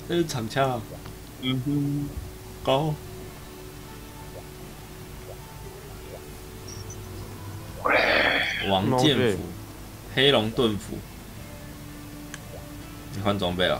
这是长枪啊。嗯哼，高。王剑斧，黑龙盾斧。你换装备了。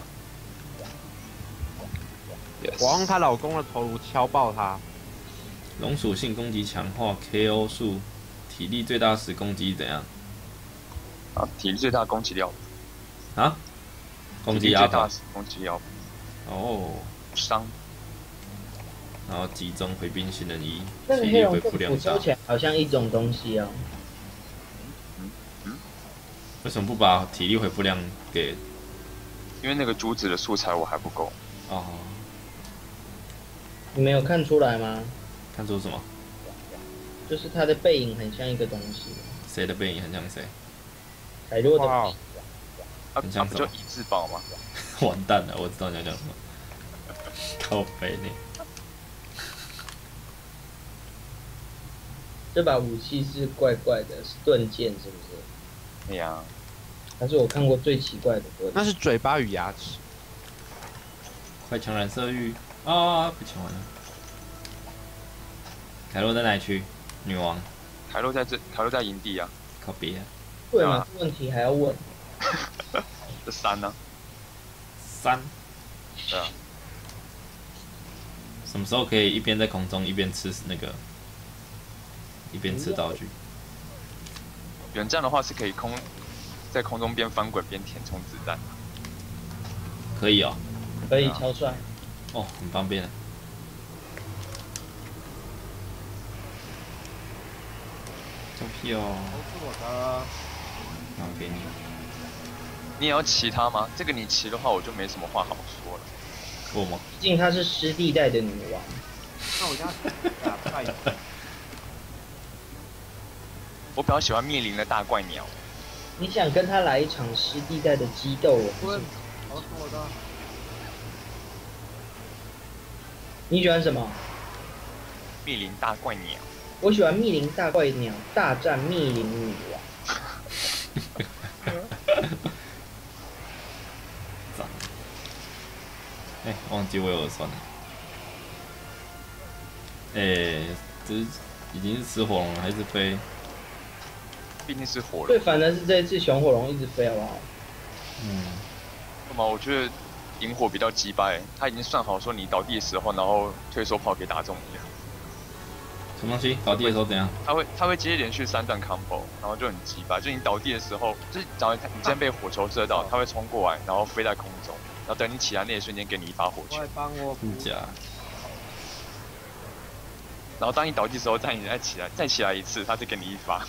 我用她老公的头颅敲爆他。 龙属性攻击强化 KO 数，体力最大时攻击怎样？ 啊，体力最大攻击力啊？攻击最大攻击力哦。 伤。 然后集中回兵新人1， 那个黑龙盾斧收起来好像一种东西哦。 为什么不把体力回复量给？ 因为那个珠子的素材我还不够。 哦。 你没有看出来吗？ 看出什么？ 就是他的背影很像一个东西。 谁的背影很像谁？ 凯洛的。 很像什么？ 不就一字宝吗？ 完蛋了，我知道你要讲什么。靠背呢？ 这把武器是怪怪的，是盾剑是不是？ 对呀。 它是我看过最奇怪的盾。 那是嘴巴与牙齿。 快抢染色玉啊！被抢完了。凯洛在哪里区？女王。 凯洛在营地啊。 靠别。 对吗？问题还要问。 这3呢 ？3。 对啊。 什么时候可以一边在空中一边吃那个，一边吃道具？ 远战的话是可以在空中边翻滚边填充子弹。 可以哦。 可以超帅。 哦，很方便。这屁哦。 都是我的。 那我给你。 你也要骑它吗？这个你骑的话，我就没什么话好说了。 我吗？ 毕竟她是湿地带的女王。 那我家我比较喜欢密林的大怪鸟。 你想跟他来一场湿地带的激斗？ 好是我的。 你喜欢什么？ 密林大怪鸟。 我喜欢密林大怪鸟大战密林女王。 哎，忘记我有耳栓了。哎，这已经是吃火龙了，还是飞？ 毕竟是火龙。 最烦的是这一次熊火龙一直飞，好不好？ 干嘛？我觉得萤火比较鸡掰，他已经算好说你倒地的时候，然后推手炮可以打中你。 什么东西？倒地的时候怎样？ 他会接连续3段 combo， 然后就很鸡掰。就你倒地的时候，就是假如你今天被火球射到，他会冲过来，然后飞在空中，然后等你起来那一瞬间给你一发火球。 假。 然后当你倒地的时候，再起来一次，他再给你一发。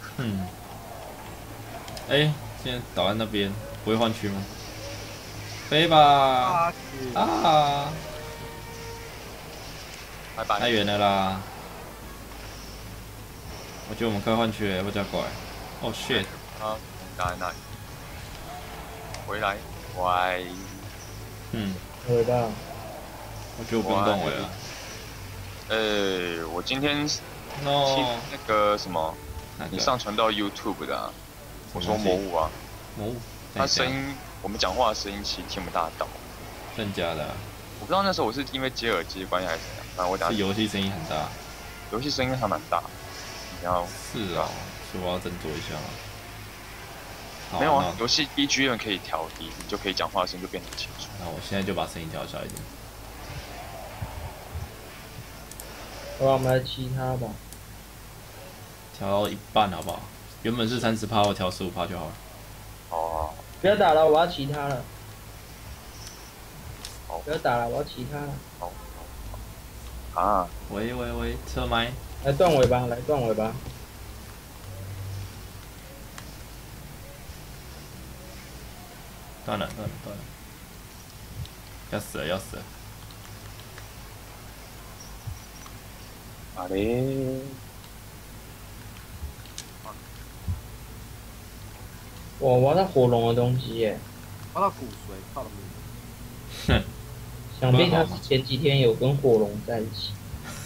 哎，现在倒在那边，不会换区吗？飞吧！啊！ 拜拜。 太远了啦！我觉得我们快换区了，要不要加过来？哦 shit！ 啊，刚才那里。回来，喂。 回到。 我觉得我不用动尾了。 我今天那个什么，你上传到 YouTube 的啊？我说魔物啊。 魔物。 他声音，我们讲话的声音其实听不大到。 真假的？ 我不知道那时候我是因为接耳机的关系还是怎样，反正我等下。 是游戏声音很大。 游戏声音还蛮大。然后。 是啊，所以我要斟酌一下。 没有啊，游戏 BGM 可以调低，你就可以讲话的声音就变很清楚。 那我现在就把声音调小一点。 好吧，我们来骑它吧。 调到一半好不好？原本是30%，我调15%就好了。 哦。 不要打了，我要骑它了。不要打了，我要骑它了。 好。啊。 喂，车麦。 来断尾巴，来断尾巴。 断了！要死了！ 啊嘞！ 我挖到火龙的东西耶！ 挖到骨髓，靠了哼！ 想必他是前几天有跟火龙在一起。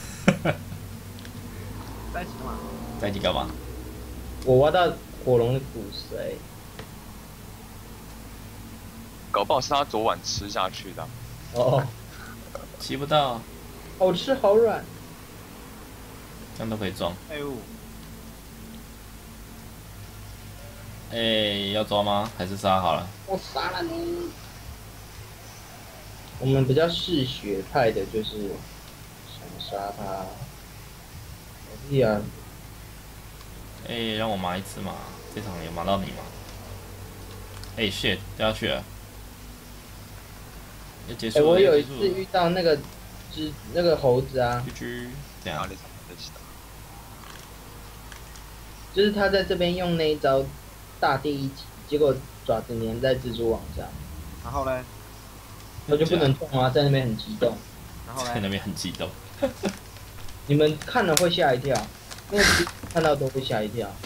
在一起干嘛？ 在一起干嘛？ 我挖到火龙的骨髓。 搞不好是他昨晚吃下去的。 哦， 骑不到， 好吃好软。 这样都可以撞。 废物， 要抓吗？还是杀好了？ 我杀了你。我们比较嗜血派的，就是想杀他。屁啊！ 让我麻一次嘛，这场有麻到你吗？shit， 掉下去了。要结束了。 我有一次遇到那个那个猴子啊， 这样。 就是他在这边用那一招大地一击，结果爪子粘在蜘蛛网上。 然后嘞， 我就不能动啊，在那边很激动。 然后嘞， 在那边很激动。 你们看了会吓一跳，因为看到都会吓一跳。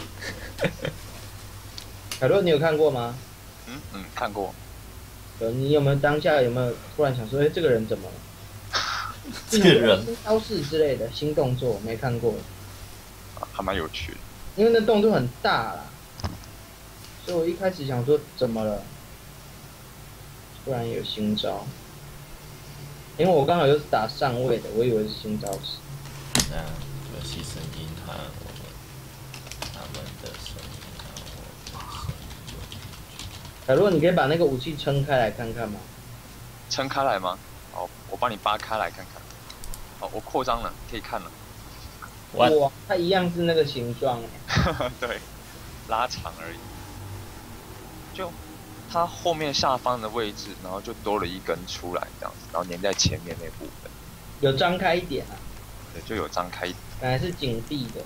凯洛，你有看过吗？ 看过。 你有没有当下有没有突然想说，这个人怎么了？ 这个人新招式之类的新动作没看过， 还蛮有趣的。 因为那动作很大啦，所以我一开始想说怎么了，突然有新招，因为我刚好又是打上位的，我以为是新招式。 那就牺牲银行，我们他们的声音和我的声音。 凯洛，你可以把那个武器撑开来看看吗？ 撑开来吗？好，我帮你扒开来看看。好，我扩张了，可以看了。 哇，它一样是那个形状。 对，拉长而已。就它后面下方的位置，然后就多了一根出来，这样子，然后粘在前面那部分。 有张开一点啊。 对，就有张开一点。 本来是紧闭的。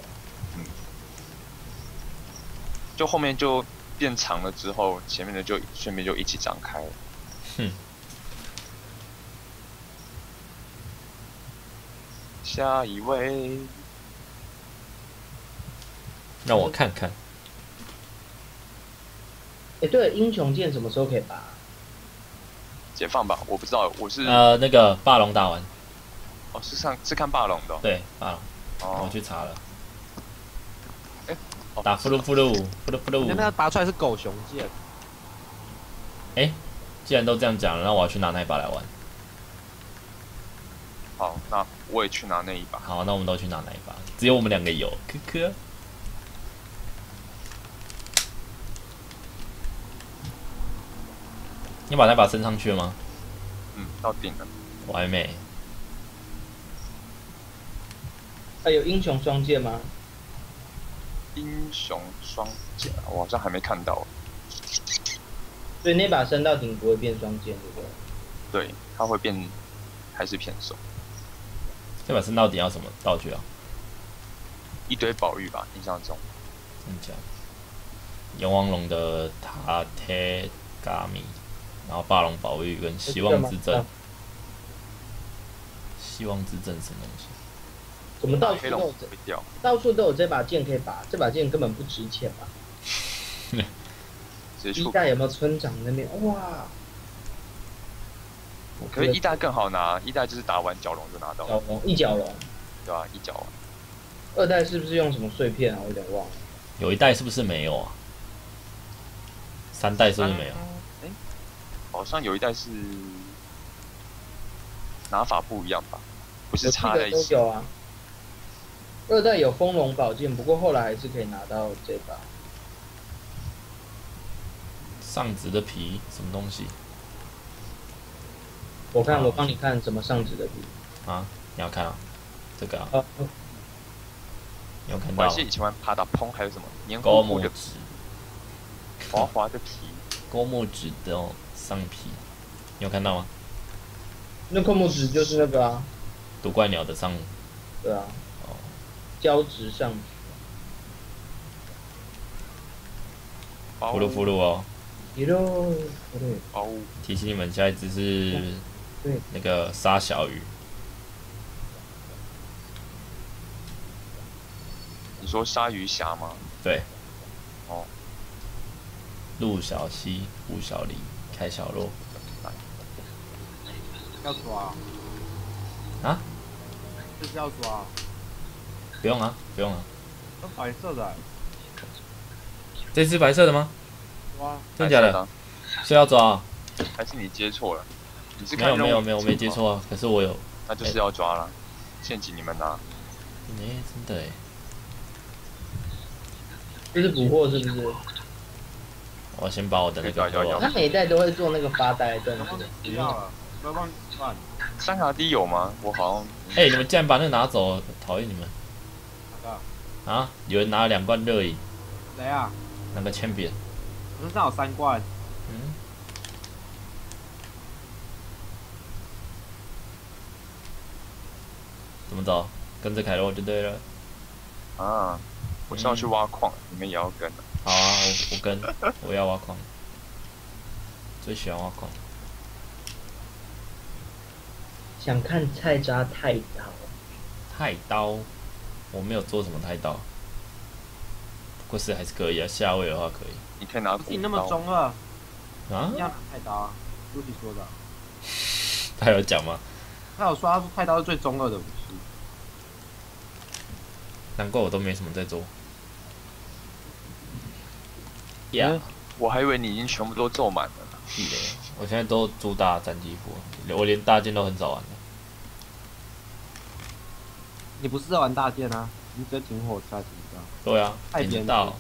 就后面就变长了之后，前面的就顺便就一起张开了。下一位， 让我看看。 对，英雄剑什么时候可以拔？ 解放吧，我不知道，我是那个霸龙打完。 哦，是看霸龙的。 对，霸龙。 哦， 我去查了。 哦、 打呼噜呼噜呼噜呼噜。 那拔出来是狗熊剑。 既然都这样讲了，那我要去拿那一把来玩。 好，那我也去拿那一把。 好，那我们都去拿那一把，只有我们两个有，科科。你把那把升上去了吗？ 到顶了。 我还没。 还有英雄双剑吗？ 英雄双剑，我好像还没看到。 所以那把升到顶不会变双剑，对不对？ 对，它会变，还是偏手。 这把升到底要什么道具啊？ 一堆宝玉吧，印象中。 真假？阎王龙的塔铁嘎米，然后霸龙宝玉跟希望之阵。希望之阵什么东西？ 怎么到处都有到处都有这把剑可以拔？这把剑根本不值钱吧？一代有没有村长那边？哇！ 可是一代更好拿，一代就是打完角龙就拿到了。 一角龙。 对啊，一角龙。 二代是不是用什么碎片啊？我有点忘了。 有一代是不是没有啊？三代是不是没有？ 好像有一代是拿法不一样吧？不是插在一起。 都有啊。二代有风龙宝剑，不过后来还是可以拿到这把。 上指的皮什么东西？ 我帮你看什么上指的皮啊？你要看啊？这个啊？你有看到？ 我是以前玩爬打砰，还有什么黏高糊糊的纸， 滑滑的皮， 高木纸的上皮，你有看到吗？ 那高木纸就是那个啊， 毒怪鸟的上。 对啊。哦。胶质上皮。 呼噜呼噜哦。提醒你们，下一只是那个沙小鱼。 你说鲨鱼侠吗？ 对。 哦。 陆小西，吴小黎，开小洛。 要抓。 啊？ 这是要抓。 不用啊，不用啊。 那白色的。 这只白色的吗？ 哇， 真假的？是要抓、啊？ 还是你接错了？ 你是看任务没有，我没接错啊。可是我有， 那就是要抓了，陷阱你们拿。 真的哎。 这是捕获是不是？ 我先把我的那个要他每一代都会做那个发呆的动作。 不要了，不要乱乱。 三卡 D 有吗？我好像。 哎，你们竟然把那个拿走，讨厌你们！ 哪个？ 啊，有人拿了2罐热饮， 谁啊？ 那个铅笔。 我身上有3罐。 嗯。怎么走？跟着凯洛就对了。 啊，我是要去挖矿，你们也要跟。 好啊，我跟，我要挖矿，最喜欢挖矿。 想看菜渣太刀。 太刀，我没有做什么太刀，不过是还是可以啊，下位的话可以。 你可以拿。 不是你那么中二啊？ 一样拿太刀啊，露西说的。 他有讲吗？ 他有说，他说太刀是最中二的武器。 难怪我都没什么在做。呀， 我还以为你已经全部都做满了。 屁嘞！我现在都主打战绩服，我连大件都很少玩的。 你不是在玩大件啊？你直接停火下去，你知道？ 对啊， 太点得到。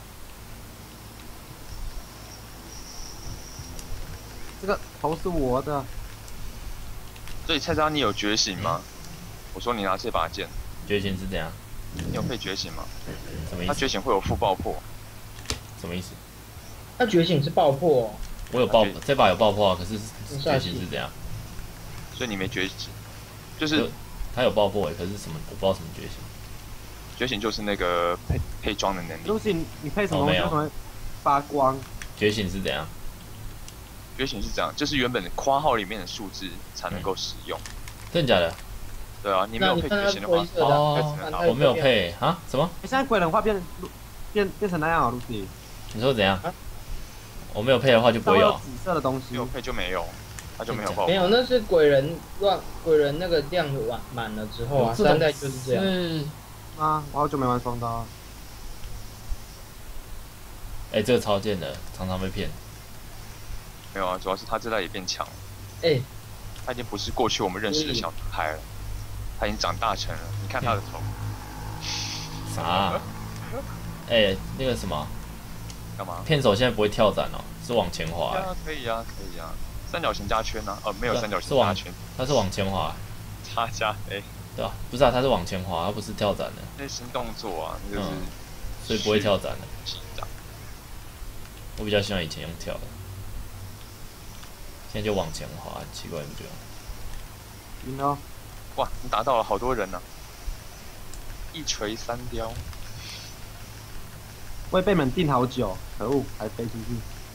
这个头是我的。 所以菜渣你有觉醒吗？我说你拿这把剑。 觉醒是怎样？ 你有配觉醒吗？ 什么意思？ 他觉醒会有负爆破。 什么意思？ 他觉醒是爆破、哦。 我有爆，这把有爆破啊，可是觉醒是怎样？ 所以你没觉醒，就是他有爆破可是什么？我不知道什么觉醒。 觉醒就是那个配装的能力。 露西，你配什么东西会发光？ 觉醒是怎样？ 觉醒是这样，就是原本的括号里面的数字才能够使用。 真的假的？ 对啊，你没有配觉醒的话， 我没有配啊？什么？ 现在鬼人化变成那样啊，露西。 你说怎样？我没有配的话就不会有。 紫色的东西。 没有配就没有，它就没有爆破。 没有，那是鬼人那个量满了之后啊，3代就是这样。 啊，我好久没玩双刀。 哎，这个超贱的，常常被骗。 没有啊，主要是他这代也变强了。 哎， 他已经不是过去我们认识的小男孩了，他已经长大成了。你看他的头。 啥？哎，那个什么？ 干嘛？ 片手现在不会跳斩哦，是往前滑。 对啊，可以啊，可以啊。三角形加圈啊，没有三角形加圈， 它是往前滑。 叉加 A。 对啊，不是啊，它是往前滑，它不是跳斩的。 那新动作啊，那就是。 所以不会跳斩的。我比较喜欢以前用跳的，现在就往前滑，很奇怪，你不觉得？ 赢了！ 哇，你打到了好多人呢、一锤3雕。 我也被门定好久，可恶，还飞出去。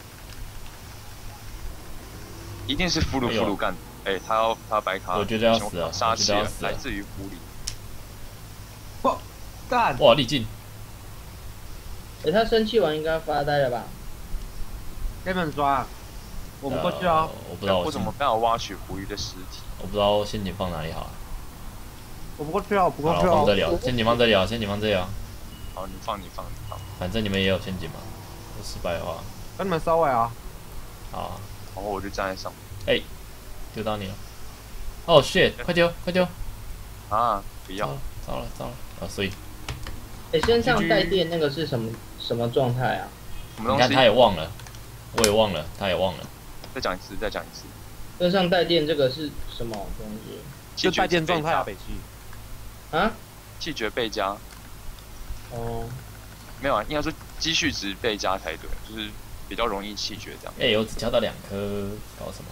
一定是俘虏干。他要白卡。 我觉得要死啊！ 杀气来自于狐狸。 哇，干！ 哇，力劲！ 他生气完应该发呆了吧？ 根本抓，我不过去啊！ 我不知道我怎么刚好挖取狐狸的尸体？ 我不知道陷阱放哪里好。 我不过去啊！我不过去啊！ 放这里啊！陷阱放这里啊！陷阱放这里啊！ 好，你放。 反正你们也有陷阱嘛。我失败的话， 跟你们收尾啊！ 好。 然后我就站在上面。丢到你了！哦 shit！快丢！ 啊！不要！ 糟了！所以。 身上带电那个是什么状态啊？ 什么东西？ 你看他也忘了，我也忘了，他也忘了。 再讲一次。 身上带电这个是什么东西？ 就带电状态啊，北区。 啊？ 气绝倍加。 哦。 没有啊，应该说积蓄值倍加才对，就是比较容易气绝这样。 我只敲到2颗，搞什么？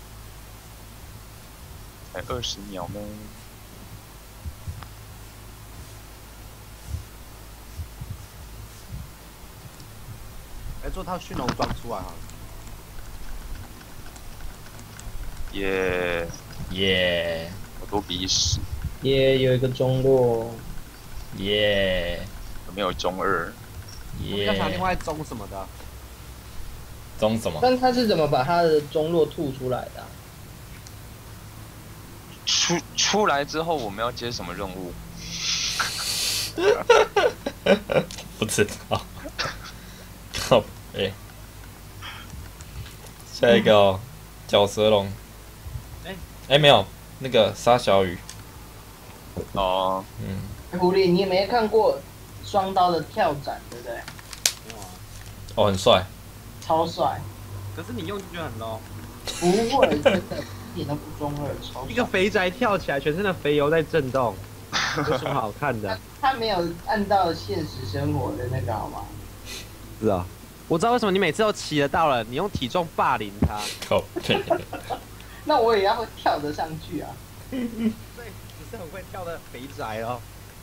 才20秒咩？ 做套驯龙装出来好了。 耶！我都鼻屎。 有一个中落。 有没有中2？ 要想另外中什么的。 中什么？ 但他是怎么把他的中落吐出来的、 出来之后，我们要接什么任务？ 不知道。靠！下一个角蛇龙。 哎，没有，那个沙小雨， 哦， 狐狸，你也没看过双刀的跳斩，对不对？ 没有啊。 哦，很帅。 超帅， 可是你用就觉得很 low。 不会，真的一点都不中二，超帅一个肥宅跳起来，全身的肥油在震动，有什么好看的？ 他没有按到现实生活的那个好吗？ 是啊，我知道为什么你每次都骑得到了，你用体重霸凌他。 靠背。 那我也要会跳得上去啊！ 对，只是很会跳的肥宅哦。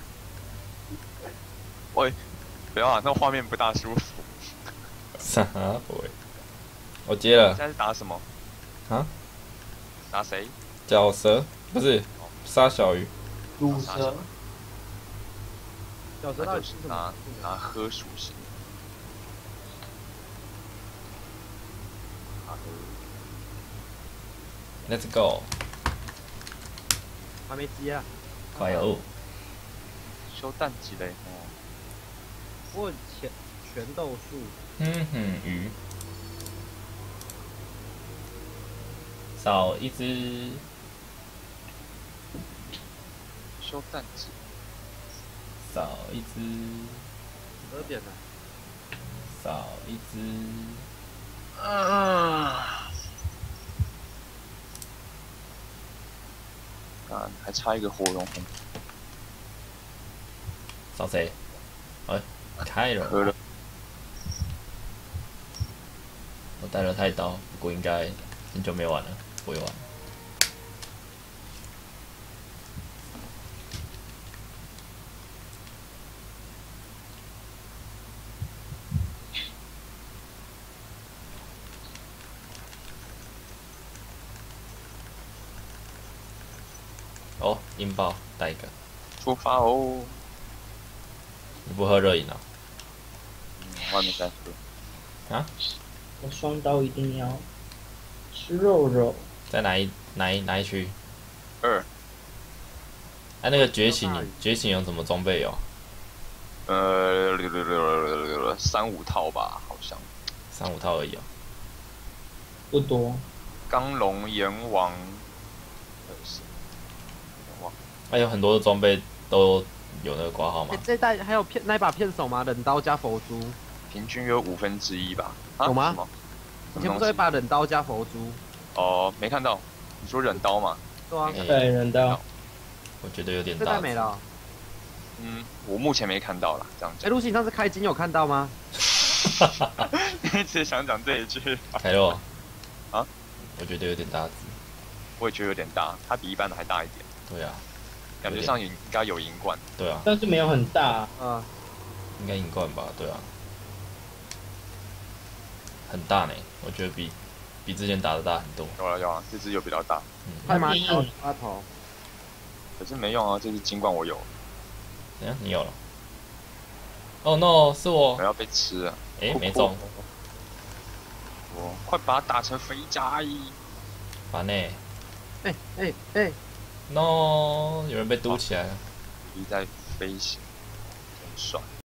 喂，不要啊，那画面不大舒服。 啥鬼？我接了现。在是打什么？ 啊？ 打谁？ 角蛇不是沙小鱼。 乳蛇， 小蛇到底是什么？ 拿喝属性。拿喝 Let's go！ 还没接啊。 快哦！ 修蛋级嘞，哦， 我有全豆树， 鱼。少一只。 修蛋级， 少一只。 12点了。 少一只。 啊，还差一个火龙红， 找谁？哎，开了。 喝了。 我带了太刀，不过应该很久没玩了，不会玩。哦，音爆带一个。 出发哦！ 你不喝热饮啊？ 外面在喝。 啊？ 我双刀一定要吃肉肉。 在哪一区？ 2， 哎、那个觉醒有什么装备哦 3、5套吧，好像。 ？3、5套而已哦。 不多， 钢龙、阎王， 还有很多的装备都有那个挂号码哎，。这代还有那一把片手吗？冷刀加佛珠。 平均有1/5吧？啊？ 有吗什么？ 以前不是有一把冷刀加佛珠？ 哦，没看到。你说忍刀吗？ 对啊， 哎对，人刀。 我觉得有点这大。 代没了哦。 我目前没看到啦，这样哎， 讲。 露西，你上次开金有看到吗？ 一直想讲这一句， 凯洛。 啊？ 我觉得有点大只。 我也觉得有点大，它比一般的还大一点， 对啊， 感觉上应该有银冠。 对啊， 但是没有很大， 嗯， 应该银冠吧？对啊，很大呢，我觉得比之前打的大很多。 有啊，这只有比较大， 快马硬小花头。 可是没用啊，这只金冠我有， 怎样？你有了？哦、no， 是我我。要被吃了。 哎、没中， 我快把它打成肥宅！ 烦呢。 哎， no，有人被嘟起来了。 鱼在飞行，真帅。